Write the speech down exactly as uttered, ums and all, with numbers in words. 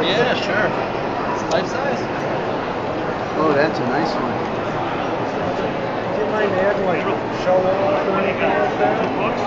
Yeah, sure. It's life size. Oh, that's a nice one. Do you mind adding like show off or anything like that?